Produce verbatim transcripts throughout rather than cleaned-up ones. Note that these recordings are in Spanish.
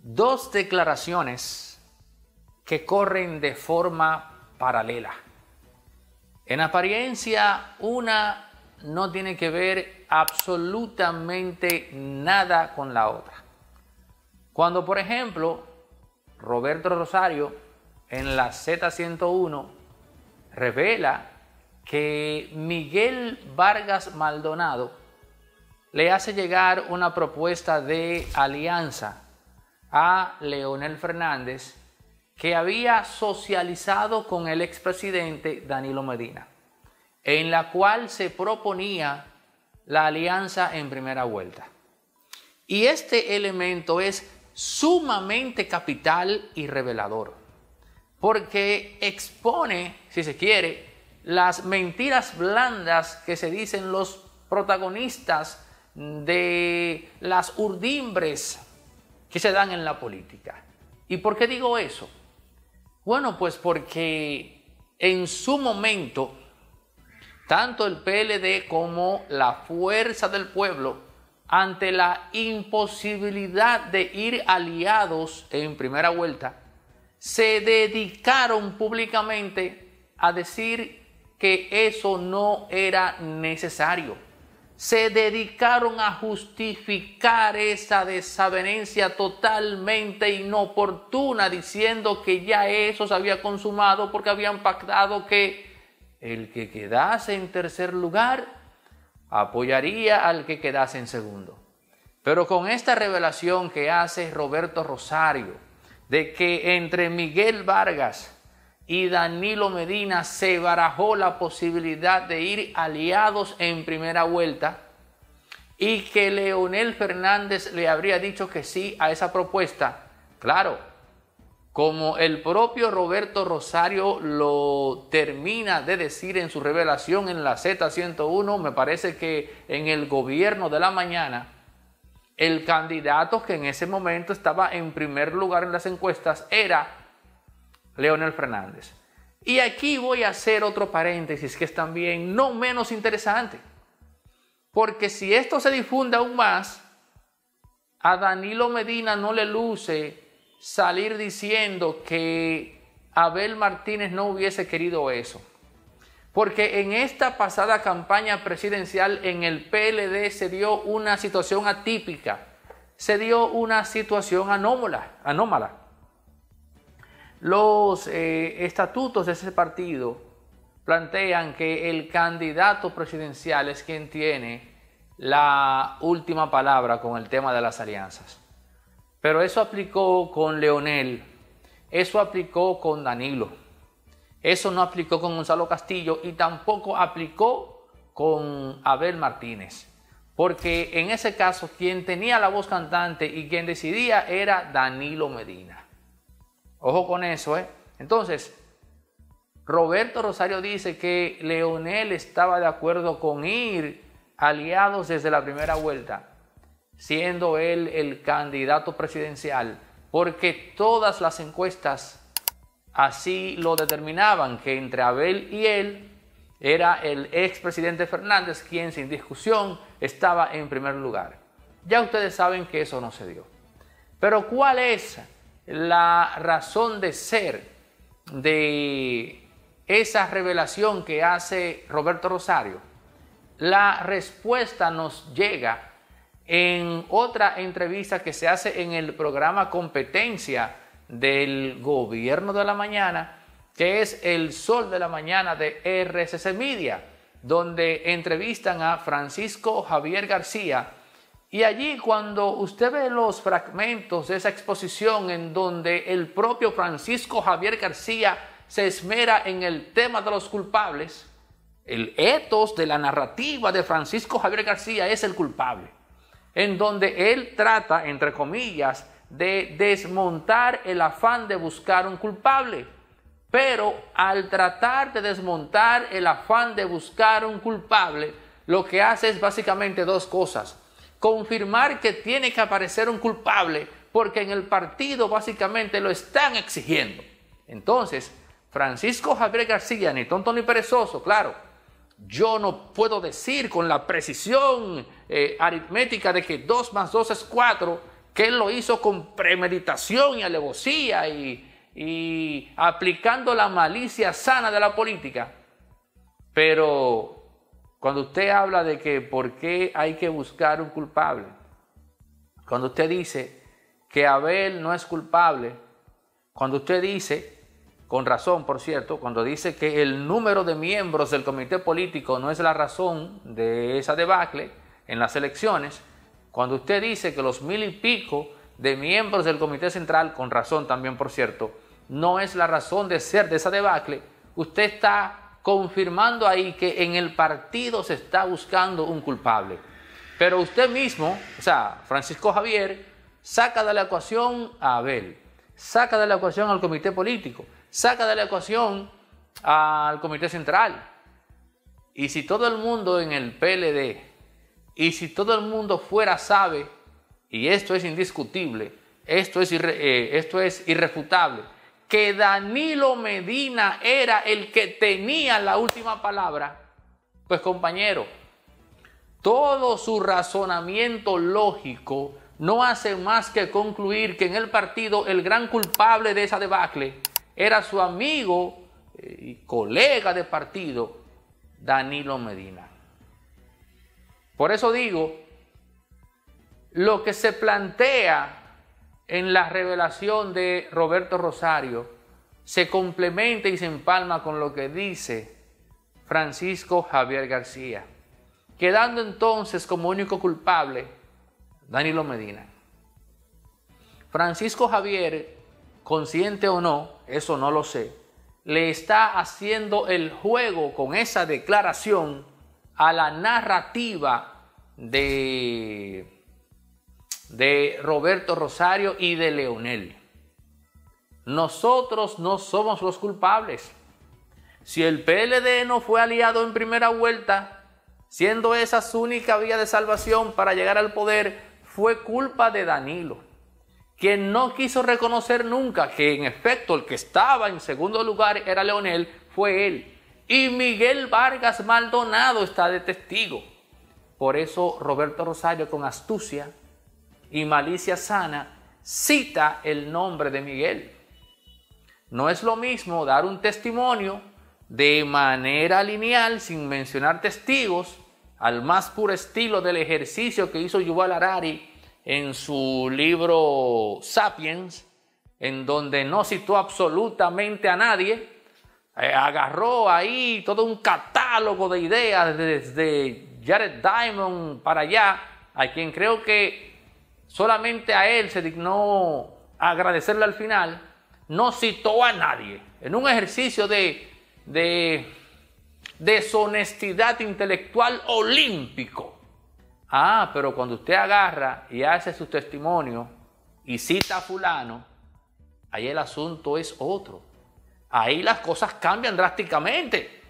dos declaraciones que corren de forma paralela. En apariencia, una no tiene que ver absolutamente nada con la otra. Cuando, por ejemplo, Roberto Rosario en la Z ciento uno revela que Miguel Vargas Maldonado le hace llegar una propuesta de alianza a Leonel Fernández que había socializado con el expresidente Danilo Medina, en la cual se proponía la alianza en primera vuelta. Y este elemento es sumamente capital y revelador, porque expone, si se quiere, las mentiras blandas que se dicen los protagonistas de las urdimbres que se dan en la política. ¿Y por qué digo eso? Bueno, pues porque en su momento, tanto el P L D como la Fuerza del Pueblo, ante la imposibilidad de ir aliados en primera vuelta, se dedicaron públicamente a decir que eso no era necesario. Se dedicaron a justificar esa desavenencia totalmente inoportuna, diciendo que ya eso se había consumado porque habían pactado que el que quedase en tercer lugar apoyaría al que quedase en segundo. Pero con esta revelación que hace Roberto Rosario de que entre Miguel Vargas y Danilo Medina se barajó la posibilidad de ir aliados en primera vuelta y que Leonel Fernández le habría dicho que sí a esa propuesta, claro, como el propio Roberto Rosario lo termina de decir en su revelación en la Z ciento uno, me parece que en el Gobierno de la Mañana, el candidato que en ese momento estaba en primer lugar en las encuestas era Leonel Fernández. Y aquí voy a hacer otro paréntesis que es también no menos interesante, porque si esto se difunde aún más, a Danilo Medina no le luce salir diciendo que Abel Martínez no hubiese querido eso, porque en esta pasada campaña presidencial en el P L D se dio una situación atípica, se dio una situación anómala, anómala. Los eh, estatutos de ese partido plantean que el candidato presidencial es quien tiene la última palabra con el tema de las alianzas. Pero eso aplicó con Leonel, eso aplicó con Danilo, eso no aplicó con Gonzalo Castillo y tampoco aplicó con Abel Martínez. Porque en ese caso quien tenía la voz cantante y quien decidía era Danilo Medina. Ojo con eso, ¿eh? Entonces, Roberto Rosario dice que Leonel estaba de acuerdo con ir aliados desde la primera vuelta, siendo él el candidato presidencial, porque todas las encuestas así lo determinaban, que entre Abel y él era el expresidente Fernández quien sin discusión estaba en primer lugar. Ya ustedes saben que eso no se dio. Pero ¿cuál es la razón de ser de esa revelación que hace Roberto Rosario? La respuesta nos llega en otra entrevista que se hace en el programa Competencia del Gobierno de la Mañana, que es El Sol de la Mañana de R C C Media, donde entrevistan a Francisco Javier García. Y allí, cuando usted ve los fragmentos de esa exposición en donde el propio Francisco Javier García se esmera en el tema de los culpables, el ethos de la narrativa de Francisco Javier García es el culpable, en donde él trata, entre comillas, de desmontar el afán de buscar un culpable. Pero al tratar de desmontar el afán de buscar un culpable, lo que hace es básicamente dos cosas. Confirmar que tiene que aparecer un culpable porque en el partido básicamente lo están exigiendo. Entonces, Francisco Javier García, ni tonto ni perezoso, claro, yo no puedo decir con la precisión eh, aritmética de que dos más dos es cuatro que él lo hizo con premeditación y alevosía y, y aplicando la malicia sana de la política. Pero cuando usted habla de que por qué hay que buscar un culpable, cuando usted dice que Abel no es culpable, cuando usted dice, con razón por cierto, cuando dice que el número de miembros del comité político no es la razón de esa debacle en las elecciones, cuando usted dice que los mil y pico de miembros del comité central, con razón también por cierto, no es la razón de ser de esa debacle, usted está confirmando ahí que en el partido se está buscando un culpable. Pero usted mismo, o sea, Francisco Javier, saca de la ecuación a Abel, saca de la ecuación al comité político, saca de la ecuación al comité central. Y si todo el mundo en el P L D, y si todo el mundo fuera sabe, y esto es indiscutible, esto es, irre, eh, esto es irrefutable, que Danilo Medina era el que tenía la última palabra, pues compañero, todo su razonamiento lógico no hace más que concluir que en el partido el gran culpable de esa debacle era su amigo y colega de partido, Danilo Medina. Por eso digo, lo que se plantea en la revelación de Roberto Rosario se complementa y se empalma con lo que dice Francisco Javier García, quedando entonces como único culpable Danilo Medina. Francisco Javier, consciente o no, eso no lo sé, le está haciendo el juego con esa declaración a la narrativa de, de Roberto Rosario y de Leonel. Nosotros no somos los culpables. Si el P L D no fue aliado en primera vuelta, siendo esa su única vía de salvación para llegar al poder, fue culpa de Danilo, quien no quiso reconocer nunca que en efecto el que estaba en segundo lugar era Leonel, fue él. Y Miguel Vargas Maldonado está de testigo. Por eso Roberto Rosario, con astucia y malicia sana, cita el nombre de Miguel. No es lo mismo dar un testimonio de manera lineal, sin mencionar testigos, al más puro estilo del ejercicio que hizo Yuval Harari en su libro Sapiens, en donde no citó absolutamente a nadie, eh, agarró ahí todo un catálogo de ideas desde Jared Diamond para allá, a quien creo que solamente a él se dignó agradecerle al final, no citó a nadie, en un ejercicio de, de deshonestidad intelectual olímpico. Ah, pero cuando usted agarra y hace su testimonio y cita a fulano, ahí el asunto es otro. Ahí las cosas cambian drásticamente.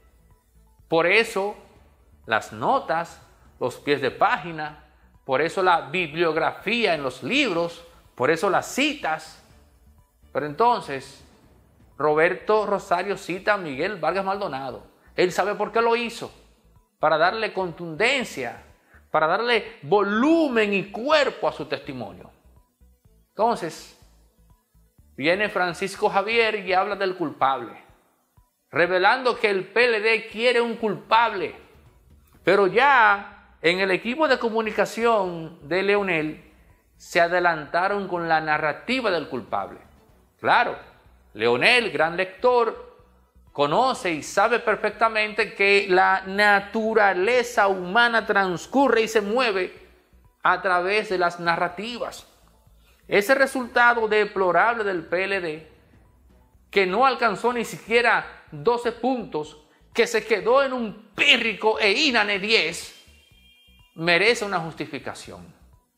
Por eso las notas, los pies de página, por eso la bibliografía en los libros, por eso las citas. Pero entonces, Roberto Rosario cita a Miguel Vargas Maldonado. Él sabe por qué lo hizo, para darle contundencia, para darle volumen y cuerpo a su testimonio. Entonces, viene Francisco Javier y habla del culpable, revelando que el P L D quiere un culpable. Pero ya en el equipo de comunicación de Leonel se adelantaron con la narrativa del culpable. Claro, Leonel, gran lector, conoce y sabe perfectamente que la naturaleza humana transcurre y se mueve a través de las narrativas. Ese resultado deplorable del P L D, que no alcanzó ni siquiera doce puntos, que se quedó en un pírrico e inane diez, merece una justificación,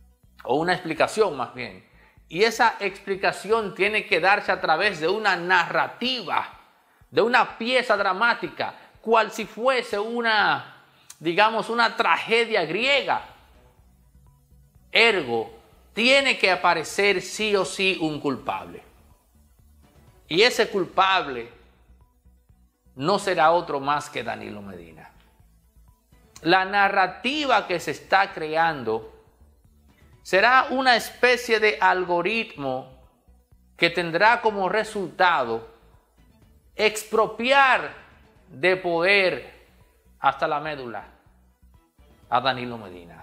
o una explicación más bien. Y esa explicación tiene que darse a través de una narrativa, de una pieza dramática, cual si fuese una, digamos, una tragedia griega. Ergo, tiene que aparecer sí o sí un culpable. Y ese culpable no será otro más que Danilo Medina. La narrativa que se está creando será una especie de algoritmo que tendrá como resultado expropiar de poder hasta la médula a Danilo Medina.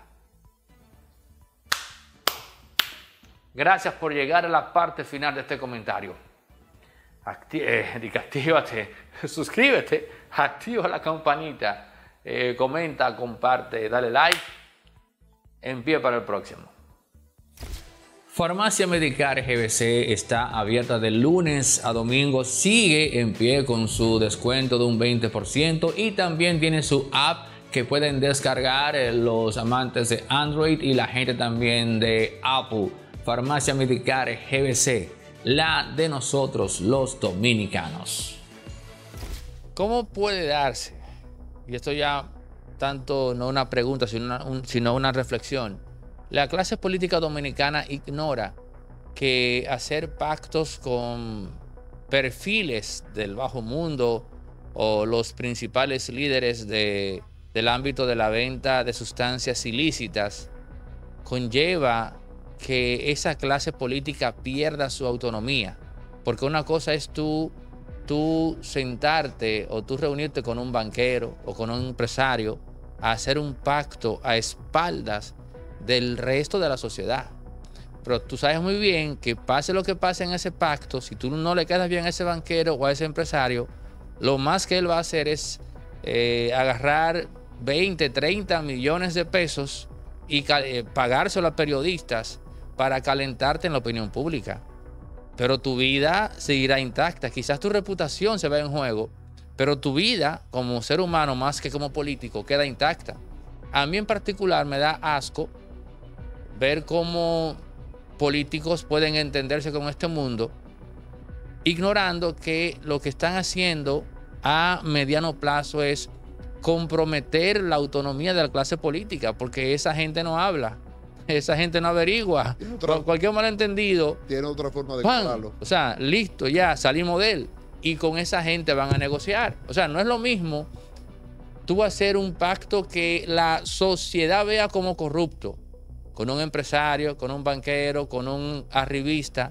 Gracias por llegar a la parte final de este comentario. Acti eh, actívate, suscríbete, activa la campanita, eh, comenta, comparte, dale like. En pie para el próximo. Farmacia Medicare G B C está abierta de lunes a domingo. Sigue en pie con su descuento de un veinte por ciento y también tiene su app que pueden descargar los amantes de Android y la gente también de Apple. Farmacia Medicare G B C, la de nosotros los dominicanos. ¿Cómo puede darse? Y esto ya tanto no una pregunta, sino una, un, sino una reflexión. La clase política dominicana ignora que hacer pactos con perfiles del bajo mundo o los principales líderes de, del ámbito de la venta de sustancias ilícitas conlleva que esa clase política pierda su autonomía. Porque una cosa es tú, tú sentarte o tú reunirte con un banquero o con un empresario a hacer un pacto a espaldas del resto de la sociedad. Pero tú sabes muy bien que pase lo que pase en ese pacto, si tú no le quedas bien a ese banquero o a ese empresario, lo más que él va a hacer es eh, agarrar veinte, treinta millones de pesos y eh, pagárselo a periodistas para calentarte en la opinión pública. Pero tu vida seguirá intacta. Quizás tu reputación se vea en juego, pero tu vida como ser humano más que como político queda intacta. A mí en particular me da asco ver cómo políticos pueden entenderse con este mundo, ignorando que lo que están haciendo a mediano plazo es comprometer la autonomía de la clase política, porque esa gente no habla, esa gente no averigua. Otra, cualquier malentendido tiene otra forma de hablarlo. O sea, listo, ya salimos de él. Y con esa gente van a negociar. O sea, no es lo mismo tú hacer un pacto que la sociedad vea como corrupto, con un empresario, con un banquero, con un arribista,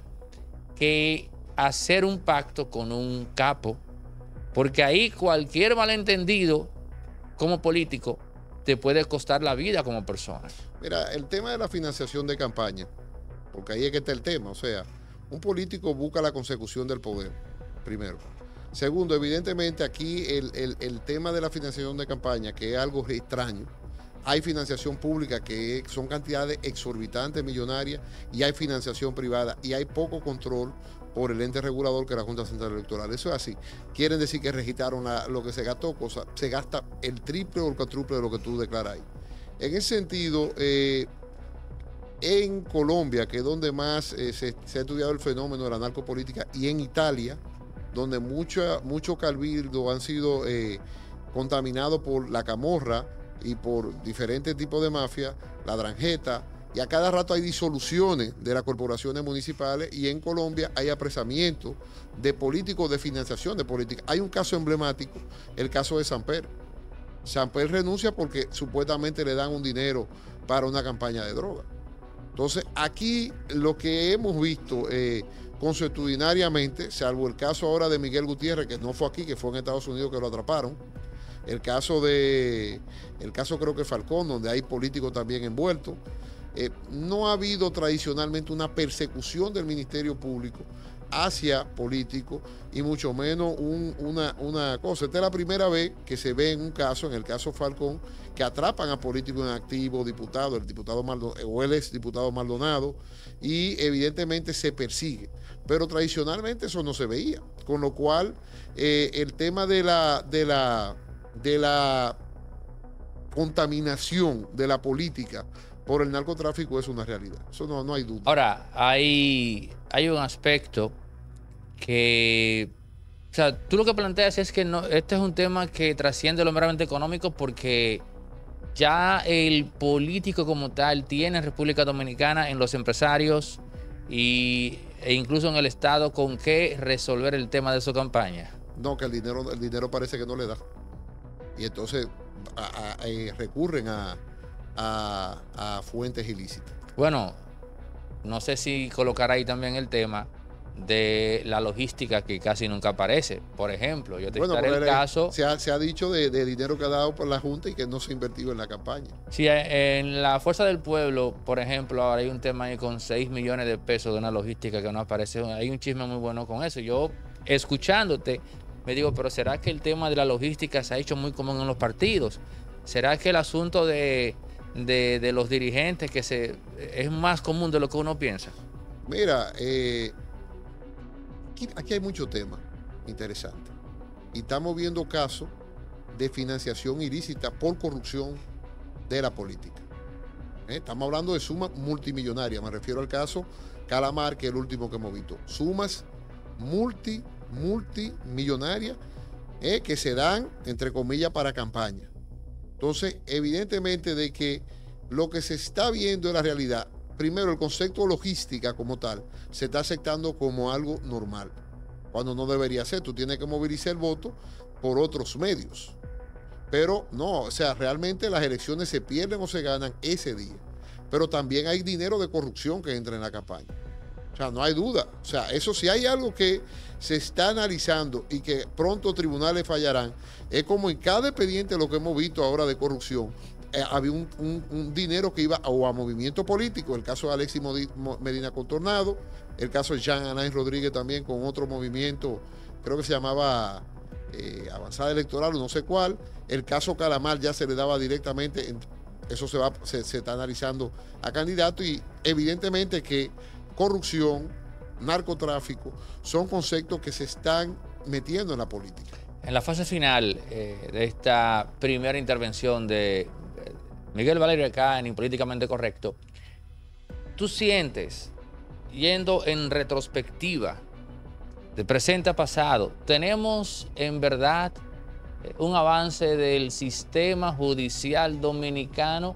que hacer un pacto con un capo. Porque ahí cualquier malentendido como político te puede costar la vida como persona. Mira, el tema de la financiación de campaña, porque ahí es que está el tema. O sea, un político busca la consecución del poder, primero. Segundo, evidentemente aquí el, el, el tema de la financiación de campaña, que es algo extraño. Hay financiación pública que son cantidades exorbitantes, millonarias, y hay financiación privada, y hay poco control por el ente regulador que es la Junta Central Electoral. Eso es así. Quieren decir que registraron la, lo que se gastó, cosa, se gasta el triple o el cuádruple de lo que tú declaras ahí. En ese sentido, eh, en Colombia, que es donde más eh, se, se ha estudiado el fenómeno de la narcopolítica, y en Italia, donde muchos mucho cabildos han sido eh, contaminados por la camorra y por diferentes tipos de mafia, la dranjeta, y a cada rato hay disoluciones de las corporaciones municipales, y en Colombia hay apresamientos de políticos de financiación de política. Hay un caso emblemático, el caso de Samper. Samper renuncia porque supuestamente le dan un dinero para una campaña de droga. Entonces, aquí lo que hemos visto eh, consuetudinariamente, salvo el caso ahora de Miguel Gutiérrez, que no fue aquí, que fue en Estados Unidos que lo atraparon, el caso de, el caso creo que Falcón, donde hay políticos también envueltos, eh, no ha habido tradicionalmente una persecución del Ministerio Público hacia políticos, y mucho menos un, una, una cosa. Esta es la primera vez que se ve en un caso, en el caso Falcón, que atrapan a políticos en activo, diputados, el diputado Maldonado, o el ex diputado Maldonado, y evidentemente se persigue. Pero tradicionalmente eso no se veía, con lo cual eh, el tema de la, de la, de la contaminación de la política por el narcotráfico es una realidad. Eso no, no hay duda. Ahora, hay, hay un aspecto que, o sea, tú lo que planteas es que no, este es un tema que trasciende lo meramente económico, porque ya el político como tal tiene en República Dominicana, en los empresarios y, e incluso en el Estado, con qué resolver el tema de su campaña. No, que el dinero, el dinero parece que no le da. Y entonces a, a, a, recurren a, a, a fuentes ilícitas. Bueno, no sé si colocar ahí también el tema de la logística que casi nunca aparece. Por ejemplo, yo te bueno, citaré el caso... Se ha, se ha dicho de, de dinero que ha dado por la Junta y que no se ha invertido en la campaña. Sí, en la Fuerza del Pueblo, por ejemplo, ahora hay un tema ahí con seis millones de pesos de una logística que no aparece. Hay un chisme muy bueno con eso. Yo, escuchándote, me digo, pero ¿será que el tema de la logística se ha hecho muy común en los partidos? ¿Será que el asunto de, de, de los dirigentes que se, es más común de lo que uno piensa? Mira, eh, aquí, aquí hay muchos temas interesantes. Y estamos viendo casos de financiación ilícita por corrupción de la política. ¿Eh? Estamos hablando de sumas multimillonarias. Me refiero al caso Calamar, que es el último que hemos visto. Sumas multi, multimillonarias eh, que se dan, entre comillas, para campaña. Entonces, evidentemente de que lo que se está viendo en la realidad, primero el concepto logística como tal, se está aceptando como algo normal, cuando no debería ser. Tú tienes que movilizar el voto por otros medios. Pero no, o sea, realmente las elecciones se pierden o se ganan ese día. Pero también hay dinero de corrupción que entra en la campaña. O sea, no hay duda. O sea, eso sí hay algo que se está analizando y que pronto tribunales fallarán. Es como en cada expediente lo que hemos visto ahora de corrupción. Eh, había un, un, un dinero que iba a, o a movimiento político, el caso de Alexis Medina con Tornado, el caso de Jean Alain Rodríguez también con otro movimiento, creo que se llamaba eh, Avanzada Electoral o no sé cuál. El caso Calamar ya se le daba directamente, en, eso se, va, se, se está analizando a candidato y evidentemente que corrupción, narcotráfico, son conceptos que se están metiendo en la política. En la fase final eh, de esta primera intervención de Miguel Valerio acá en Impolíticamente Correcto, ¿tú sientes, yendo en retrospectiva, de presente a pasado, tenemos en verdad un avance del sistema judicial dominicano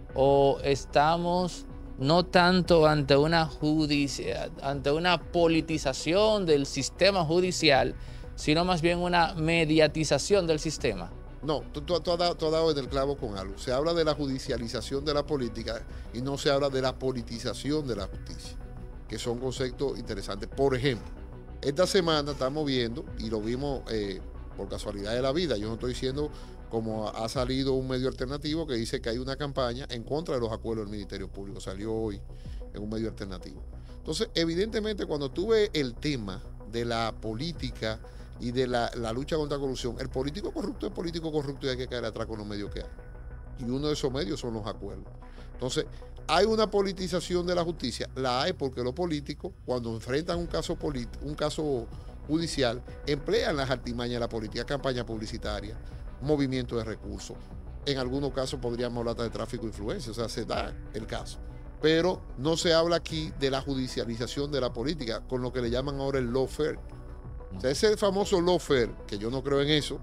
o estamos no tanto ante una, judicia, ante una politización del sistema judicial, sino más bien una mediatización del sistema? No, tú, tú, tú, has dado, tú has dado en el clavo con algo. Se habla de la judicialización de la política y no se habla de la politización de la justicia, que son conceptos interesantes. Por ejemplo, esta semana estamos viendo, y lo vimos eh, por casualidad de la vida, yo no estoy diciendo como ha salido un medio alternativo que dice que hay una campaña en contra de los acuerdos del Ministerio Público. Salió hoy en un medio alternativo. Entonces, evidentemente, cuando tú ves el tema de la política y de la, la lucha contra la corrupción, el político corrupto es político corrupto y hay que caer atrás con los medios que hay. Y uno de esos medios son los acuerdos. Entonces, ¿hay una politización de la justicia? La hay porque los políticos, cuando enfrentan un caso, un caso judicial, emplean las artimañas de la política, campaña publicitaria, movimiento de recursos. En algunos casos podríamos hablar de tráfico de influencia, o sea, se da el caso. Pero no se habla aquí de la judicialización de la política, con lo que le llaman ahora el lawfare. O sea, ese famoso lawfare, que yo no creo en eso,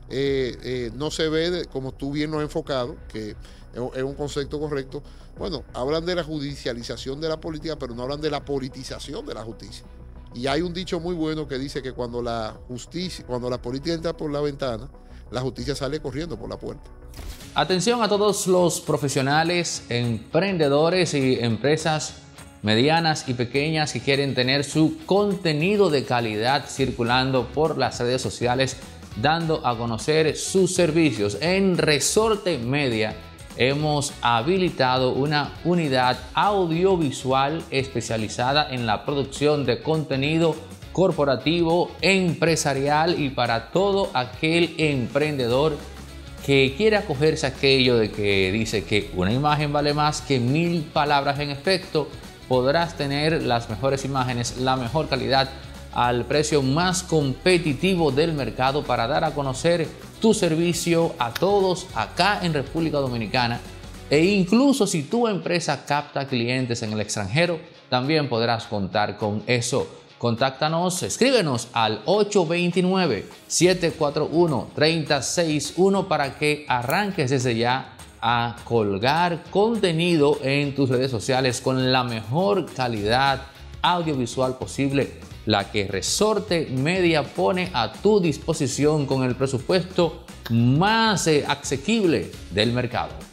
eh, eh, no se ve de, como tú bien lo has enfocado, que es un concepto correcto. Bueno, hablan de la judicialización de la política, pero no hablan de la politización de la justicia. Y hay un dicho muy bueno que dice que cuando la justicia, cuando la política entra por la ventana, la justicia sale corriendo por la puerta. Atención a todos los profesionales, emprendedores y empresas medianas y pequeñas que quieren tener su contenido de calidad circulando por las redes sociales, dando a conocer sus servicios. En Resorte Media hemos habilitado una unidad audiovisual especializada en la producción de contenido corporativo, empresarial y para todo aquel emprendedor que quiere acogerse a aquello de que dice que una imagen vale más que mil palabras. En efecto, podrás tener las mejores imágenes, la mejor calidad al precio más competitivo del mercado para dar a conocer tu servicio a todos acá en República Dominicana. E incluso si tu empresa capta clientes en el extranjero, también podrás contar con eso. Contáctanos, escríbenos al ocho dos nueve, siete cuatro uno, tres cero seis uno para que arranques desde ya a colgar contenido en tus redes sociales con la mejor calidad audiovisual posible, la que Resorte Media pone a tu disposición con el presupuesto más eh, asequible del mercado.